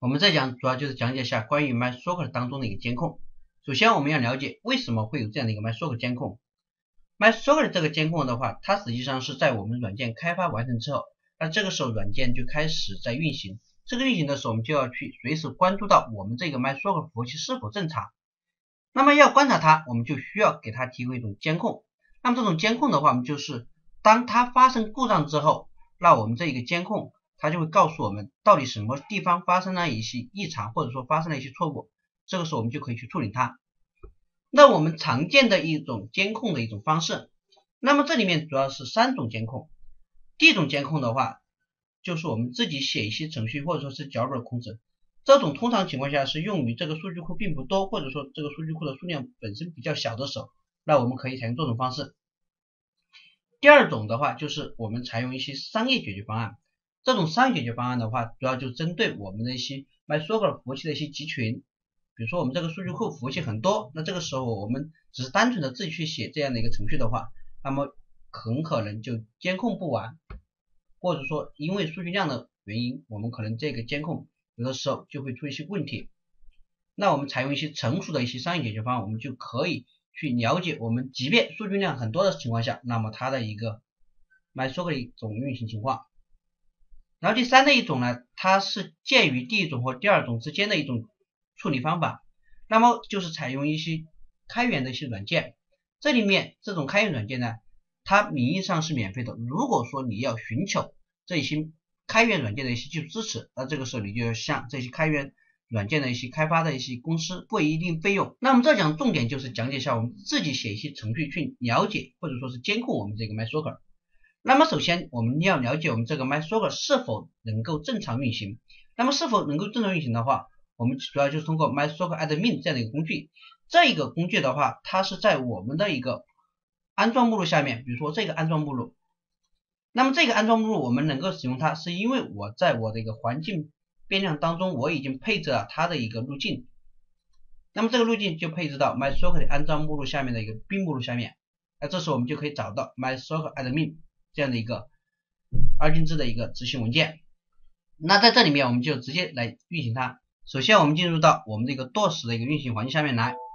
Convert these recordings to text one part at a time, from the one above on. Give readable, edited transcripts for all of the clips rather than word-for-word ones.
我们这讲主要就是讲解一下关于 MySQL 当中的一个监控。首先我们要了解为什么会有这样的一个 MySQL 监控。MySQL 这个监控的话，它实际上是在我们软件开发完成之后，那这个时候软件就开始在运行。这个运行的时候，我们就要去随时关注到我们这个 MySQL 服务器是否正常。那么要观察它，我们就需要给它提供一种监控。那么这种监控的话，我们就是当它发生故障之后，那我们这一个监控它就会告诉我们到底什么地方发生了一些异常，或者说发生了一些错误，这个时候我们就可以去处理它。那我们常见的一种监控的一种方式，那么这里面主要是3种监控。第一种监控的话，就是我们自己写一些程序或者说是脚本控制，这种通常情况下是用于这个数据库并不多，或者说这个数据库的数量本身比较小的时候，那我们可以采用这种方式。第二种的话，就是我们采用一些商业解决方案。这种商业解决方案的话，主要就针对我们的一些 MySQL 服务器的一些集群，比如说我们这个数据库服务器很多，那这个时候我们只是单纯的自己去写这样的一个程序的话，那么很可能就监控不完，或者说因为数据量的原因，我们可能这个监控有的时候就会出一些问题。那我们采用一些成熟的一些商业解决方案，我们就可以去了解我们即便数据量很多的情况下，那么它的一个 MySQL 的一种运行情况。然后第三的一种呢，它是介于第一种和第二种之间的一种处理方法，那么就是采用一些开源的一些软件。这里面这种开源软件呢，它名义上是免费的，如果说你要寻求这些开源软件的一些技术支持，那这个时候你就要向这些开源软件的一些开发的一些公司付一定费用。那么这讲重点就是讲解一下我们自己写一些程序去了解或者说是监控我们这个 MySQL。那么首先我们要了解我们这个 MySQL 是否能够正常运行。那么是否能够正常运行的话，我们主要就是通过 MySQL admin 这样的一个工具。这一个工具的话，它是在我们的一个安装目录下面，比如说这个安装目录。那么这个安装目录我们能够使用它，是因为我在我的一个环境变量当中我已经配置了它的一个路径。那么这个路径就配置到 MySQL 的安装目录下面的一个 bin 目录下面。那这时候我们就可以找到 MySQL admin 这样的一个二进制的一个执行文件。那在这里面我们就直接来运行它。首先我们进入到我们这个 DOS 的一个运行环境下面来，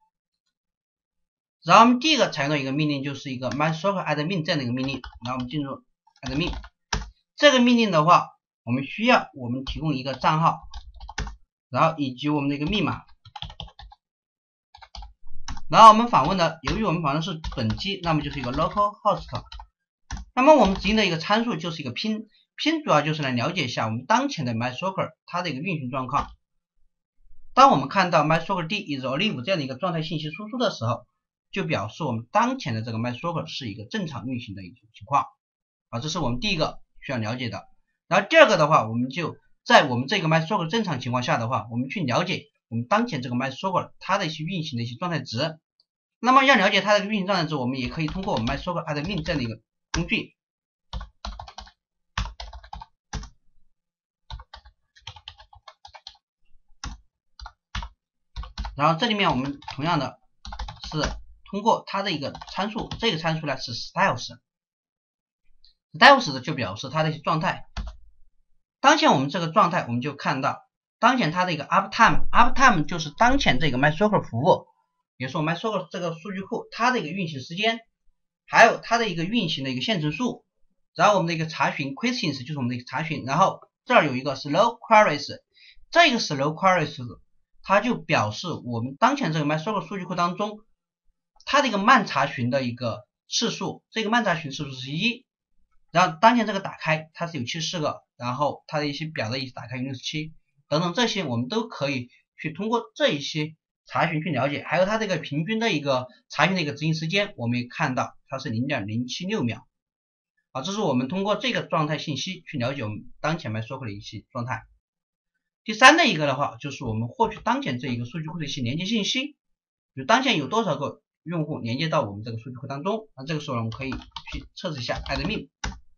然后我们第一个采用的一个命令就是一个 MySQL admin 这样的一个命令，然后我们进入 admin。 这个命令的话，我们需要我们提供一个账号，然后以及我们的一个密码，然后我们访问的，由于我们访问的是本机，那么就是一个 localhost。 那么我们执行的一个参数就是一个 pin 主要就是来了解一下我们当前的 MySQL 它的一个运行状况。当我们看到 MySQL D is alive 这样的一个状态信息输出的时候，就表示我们当前的这个 MySQL 是一个正常运行的一种情况。这是我们第一个需要了解的。然后第二个的话，我们就在我们这个 MySQL 正常情况下的话，我们去了解我们当前这个 MySQL 它的一些运行的一些状态值。那么要了解它的运行状态值，我们也可以通过我们 MySQL admin 这样的一个工具。然后这里面我们同样的是通过它的一个参数，这个参数呢是 styles 的就表示它的一些状态。当前我们这个状态，我们就看到当前它的一个 uptime 就是当前这个 MySQL 服务，也就是说 MySQL 这个数据库它的一个运行时间，还有它的一个运行的一个线程数。然后我们的一个查询 questions 就是我们的一个查询，然后这儿有一个 slow queries， 这个 slow queries 它就表示我们当前这个 MySQL 数据库当中它的一个慢查询的一个次数，这个慢查询次数是1，然后当前这个打开它是有74个，然后它的一些表的一些打开有67等等，这些我们都可以去通过这一些查询去了解。还有它这个平均的一个查询的一个执行时间，我们也看到它是 0.076 秒。这是我们通过这个状态信息去了解我们当前 MySQL 的一些状态。第三的一个的话，就是我们获取当前这一个数据库的一些连接信息，比如当前有多少个用户连接到我们这个数据库当中。那这个时候我们可以去测试一下 admin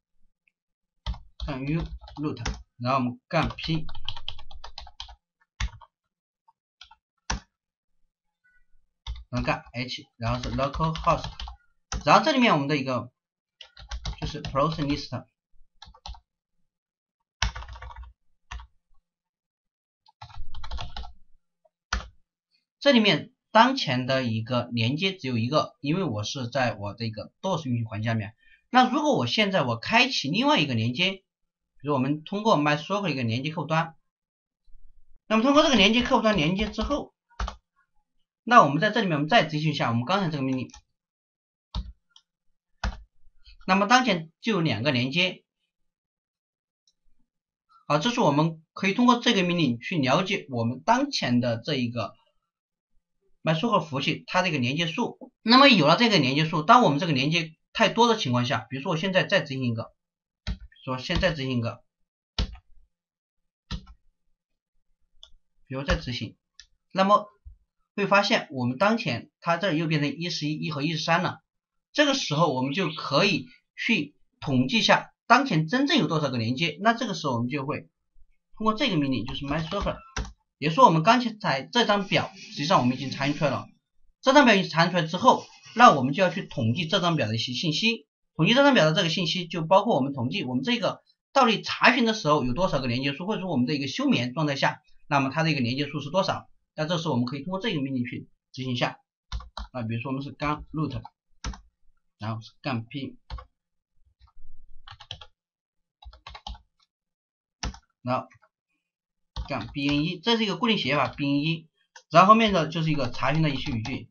干 u root， 然后我们干 p， 然后干 h， 然后是 localhost， 然后这里面我们的一个就是 process list， 这里面当前的一个连接只有一个，因为我是在我这个 DOS 运行环境下面。那如果我现在我开启另外一个连接，比如我们通过 MySQL 一个连接客户端，那么通过这个连接客户端连接之后，那我们在这里面我们再执行一下我们刚才这个命令，那么当前就有2个连接。好，这是我们可以通过这个命令去了解我们当前的这一个 MySQL 服务器它的一个连接数。那么有了这个连接数，当我们这个连接太多的情况下，比如说我现在再执行一个，比如再执行，那么会发现我们当前它这又变成111和113了。这个时候我们就可以去统计一下当前真正有多少个连接。那这个时候我们就会通过这个命令，就是 MySQL， 也说我们刚才这张表实际上我们已经查询出来了。这张表已经查询出来之后，那我们就要去统计这张表的一些信息。统计这张表的这个信息就包括我们统计我们这个到底查询的时候有多少个连接数，或者说我们的一个休眠状态下，那么它的一个连接数是多少。那这时候我们可以通过这个命令去执行一下。比如说我们是干 root， 然后是干 p， 然后干 bin1， 这是一个固定写法 bin1， 然后后面的就是一个查询的一些语句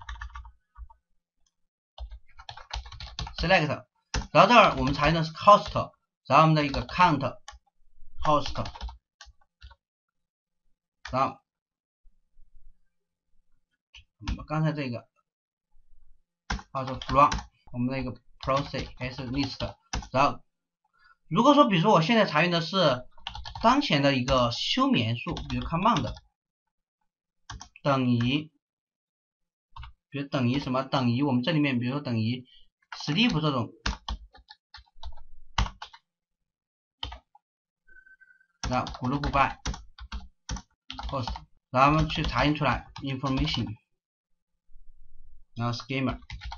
select， 然后这儿我们查询的是 host， 然后我们的一个 count host， 然后我们刚才这个或者 from 我们的一个 process as list， 然后如果说比如说我现在查询的是当前的一个休眠数，比如 command 等于，比如等于什么，等于我们这里面比如说等于 sleep 这种，然后 group by host， 然后我们去查询出来 information， 然后 schema，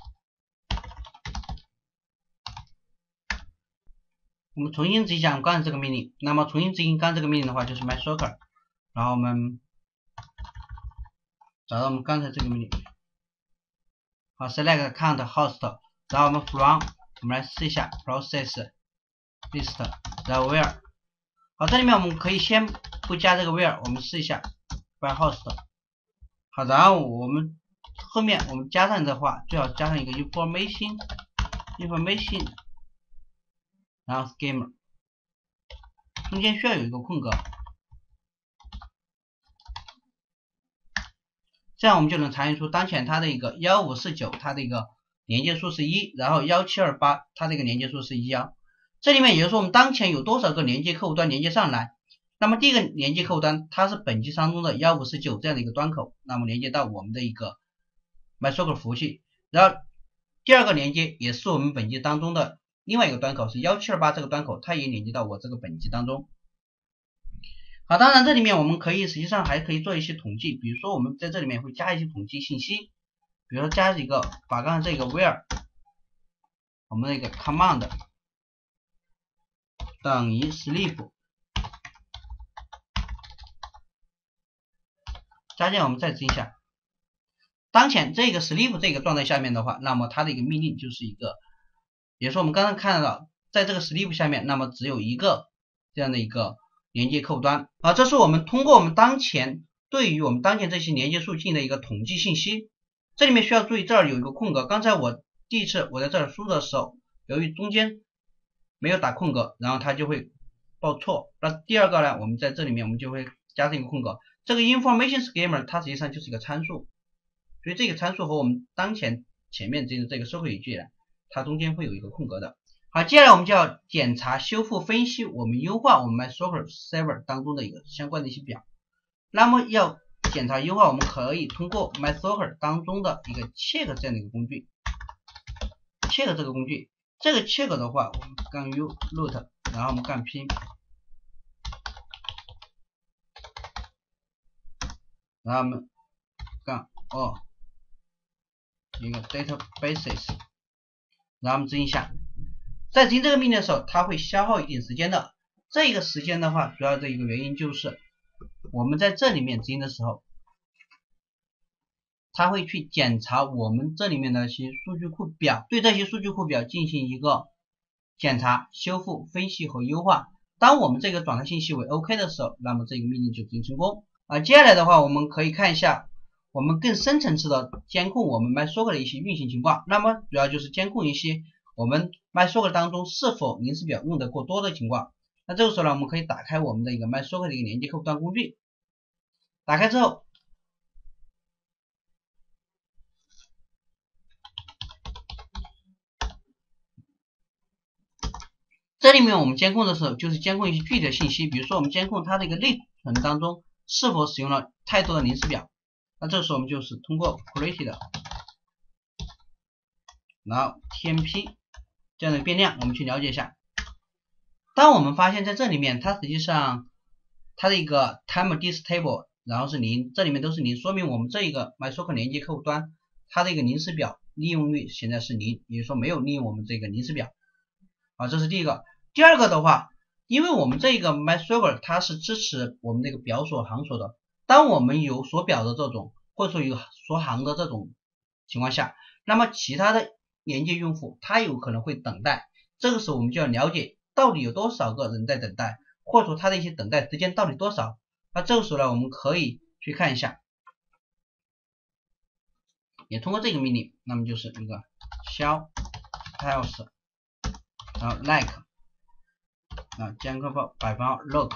我们重新执行一下我们刚才这个命令。那么重新执行刚才这个命令的话，就是 MySQL， 然后我们找到我们刚才这个命令，好 select count host， 然后我们 from 我们来试一下 process list， 然后 where， 好，这里面我们可以先不加这个 where， 我们试一下 by host， 好，然后我们后面我们加上的话最好加上一个 information， 然后 schema， 中间需要有一个空格，这样我们就能查询出当前它的一个1549它的一个连接数是1，然后1728它的一个连接数是1。这里面也就是说我们当前有多少个连接客户端连接上来。那么第一个连接客户端它是本机当中的1549这样的一个端口，那么连接到我们的一个 MySQL 服务器，然后第二个连接也是我们本机当中的另外一个端口是1728这个端口，它也连接到我这个本机当中。好，当然这里面我们可以实际上还可以做一些统计，比如说我们在这里面会加一些统计信息，比如说加一个把刚才这个 where 我们的一个 command 等于 sleep 加进，我们再执行一下。当前这个 sleep 这个状态下面的话，那么它的一个命令就是一个，也就是说我们刚刚看到在这个 sleep 下面，那么只有一个这样的一个连接客户端。好，这是我们通过我们当前对于我们当前这些连接数进行的一个统计信息。这里面需要注意，这儿有一个空格，刚才我第一次我在这儿输的时候，由于中间没有打空格，然后它就会报错。那第二个呢，我们在这里面我们就会加上一个空格，这个 information schema 它实际上就是一个参数，所以这个参数和我们当前前面这个收回语句呢，它中间会有一个空格的。好，接下来我们就要检查、修复、分析我们优化我们 MySQL Server 当中的一个相关的一些表。那么要检查优化，我们可以通过 MySQL 当中的一个 check 这样的一个工具 ，check 这个工具，这个 check 的话，我们干 root， 然后我们干 p， 然后我们干一个 databases， 然后我们执行一下。在执行这个命令的时候，它会消耗一定时间的。这个时间的话，主要的一个原因就是我们在这里面执行的时候， 它会去检查我们这里面的一些数据库表，对这些数据库表进行一个检查、修复、分析和优化。当我们这个状态信息为 OK 的时候，那么这个命令就执行成功。接下来的话，我们可以看一下我们更深层次的监控我们 MySQL 的一些运行情况。那么主要就是监控一些我们 MySQL 当中是否临时表用的过多的情况。那这个时候呢，我们可以打开我们的一个 MySQL 的一个连接客户端工具，打开之后，这里面我们监控的时候就是监控一些具体的信息，比如说我们监控它的一个内存当中是否使用了太多的临时表。那这个时候我们就是通过 created 然后 tmp 这样的变量，我们去了解一下。当我们发现在这里面它实际上它的一个 time dis table 然后是0，这里面都是0，说明我们这一个 MySQL 连接客户端它的一个临时表利用率现在是0，也就是说没有利用我们这个临时表。这是第一个。第二个的话，因为我们这个 MySQL 它是支持我们那个表锁行锁的，当我们有锁表的这种或者说有锁行的这种情况下，那么其他的连接用户他有可能会等待，这个时候我们就要了解到底有多少个人在等待，或者说他的一些等待时间到底多少。那这个时候呢，我们可以去看一下，也通过这个命令，那么就是一个 shell else 然后 like 间隔号%log，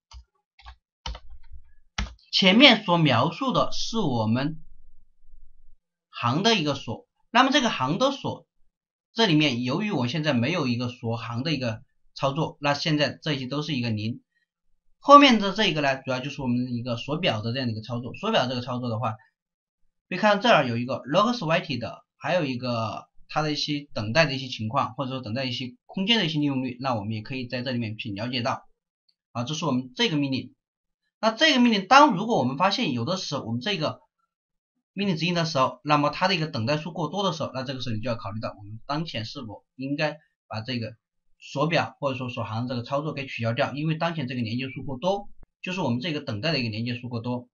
前面所描述的是我们行的一个锁，那么这个行的锁这里面由于我现在没有一个锁行的一个操作，那现在这些都是一个0。后面的这个呢，主要就是我们一个锁表的这样的一个操作。锁表这个操作的话，可以看到这儿有一个 logs waited， 还有一个它的一些等待的一些情况，或者说等待一些空间的一些利用率，那我们也可以在这里面去了解到。这是我们这个命令。那这个命令如果我们发现有的时候我们这个命令执行的时候，那么它的一个等待数过多的时候，那这个时候你就要考虑到我们当前是否应该把这个锁表或者说锁行这个操作给取消掉，因为当前这个连接数过多，就是我们这个等待的一个连接数过多。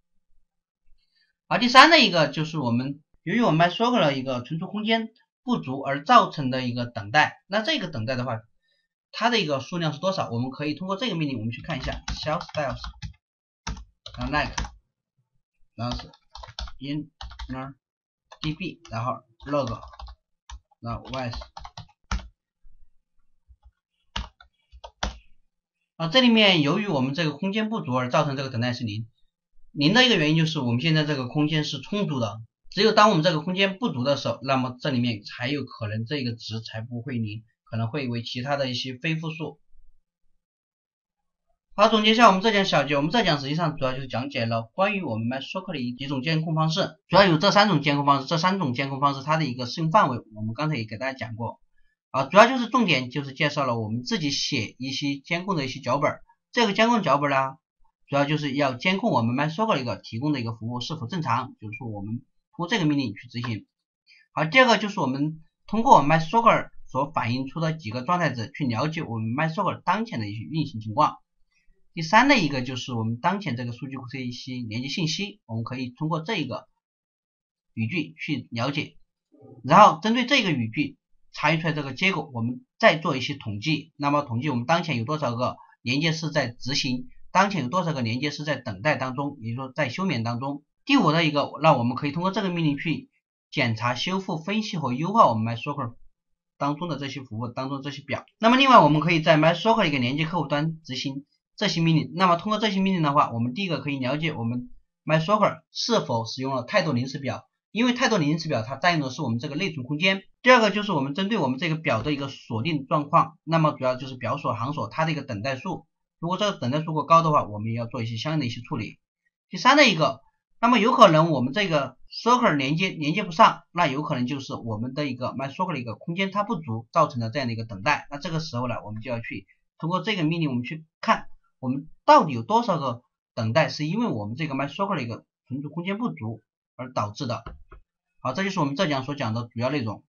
第三的一个就是我们由于我们 MySQL 的一个存储空间不足而造成的一个等待，那这个等待的话，它的一个数量是多少？我们可以通过这个命令我们去看一下 shell styles 然后 like 然后是 inner db 然后 log 然后 wise。这里面由于我们这个空间不足而造成这个等待是0的一个原因就是我们现在这个空间是充足的，只有当我们这个空间不足的时候，那么这里面才有可能这个值才不会0，可能会为其他的一些非负数。好，总结一下我们这讲小节，我们这讲实际上主要就是讲解了关于我们 MySQL 的几种监控方式，主要有这3种监控方式，这3种监控方式它的一个适用范围我们刚才也给大家讲过。主要就是重点就是介绍了我们自己写一些监控的一些脚本，这个监控脚本呢，主要就是要监控我们 MySQL 一个提供的一个服务是否正常，就是说我们通过这个命令去执行。好，第二个就是我们通过我们 MySQL 所反映出的几个状态值去了解我们 MySQL 当前的一些运行情况。第三的一个就是我们当前这个数据库的一些连接信息，我们可以通过这个语句去了解，然后针对这个语句查阅出来这个结果，我们再做一些统计，那么统计我们当前有多少个连接是在执行，当前有多少个连接是在等待当中，也就是说在休眠当中。第5的一个，那我们可以通过这个命令去检查、修复、分析和优化我们 MySQL 当中的这些服务当中这些表。那么另外我们可以在 MySQL 一个连接客户端执行这些命令，那么通过这些命令的话，我们第一个可以了解我们 MySQL 是否使用了太多临时表，因为太多临时表它占用的是我们这个内存空间。第二个就是我们针对我们这个表的一个锁定状况，那么主要就是表锁、行锁它的一个等待数，如果这个等待数过高的话，我们也要做一些相应的一些处理。第三的一个，那么有可能我们这个 SQL 连接不上，那有可能就是我们的一个 MySQL 的一个空间它不足造成的这样的一个等待。那这个时候呢，我们就要去通过这个命令我们去看我们到底有多少个等待是因为我们这个 MySQL 的一个存储空间不足而导致的。好，这就是我们这讲所讲的主要内容。